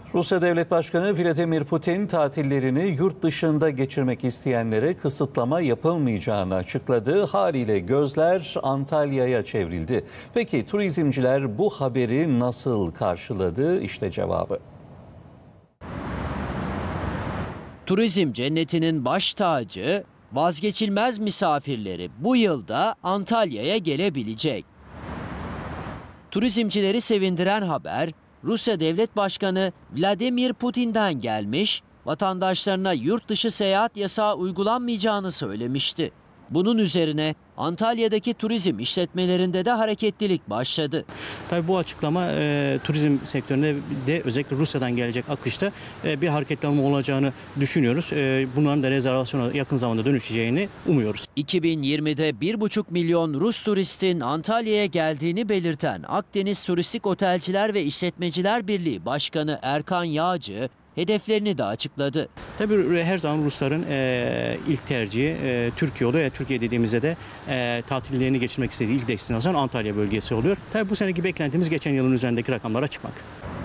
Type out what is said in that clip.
Rusya Devlet Başkanı Vladimir Putin tatillerini yurt dışında geçirmek isteyenlere kısıtlama yapılmayacağını açıkladı. Haliyle gözler Antalya'ya çevrildi. Peki turizmciler bu haberi nasıl karşıladı? İşte cevabı. Turizm cennetinin baş tacı, vazgeçilmez misafirleri bu yılda Antalya'ya gelebilecek. Turizmcileri sevindiren haber, Rusya Devlet Başkanı Vladimir Putin'den gelmiş, vatandaşlarına yurt dışı seyahat yasağı uygulanmayacağını söylemişti. Bunun üzerine Antalya'daki turizm işletmelerinde de hareketlilik başladı. Tabii bu açıklama turizm sektöründe de özellikle Rusya'dan gelecek akışta bir hareketlenme olacağını düşünüyoruz. Bunların da rezervasyona yakın zamanda dönüşeceğini umuyoruz. 2020'de 1,5 milyon Rus turistin Antalya'ya geldiğini belirten Akdeniz Turistik Otelciler ve İşletmeciler Birliği Başkanı Erkan Yağcı, hedeflerini de açıkladı. Tabii her zaman Rusların ilk tercihi Türkiye oluyor. Türkiye dediğimizde de tatillerini geçirmek istediği ilk destinasyon Antalya bölgesi oluyor. Tabii bu seneki beklentimiz geçen yılın üzerindeki rakamlara çıkmak.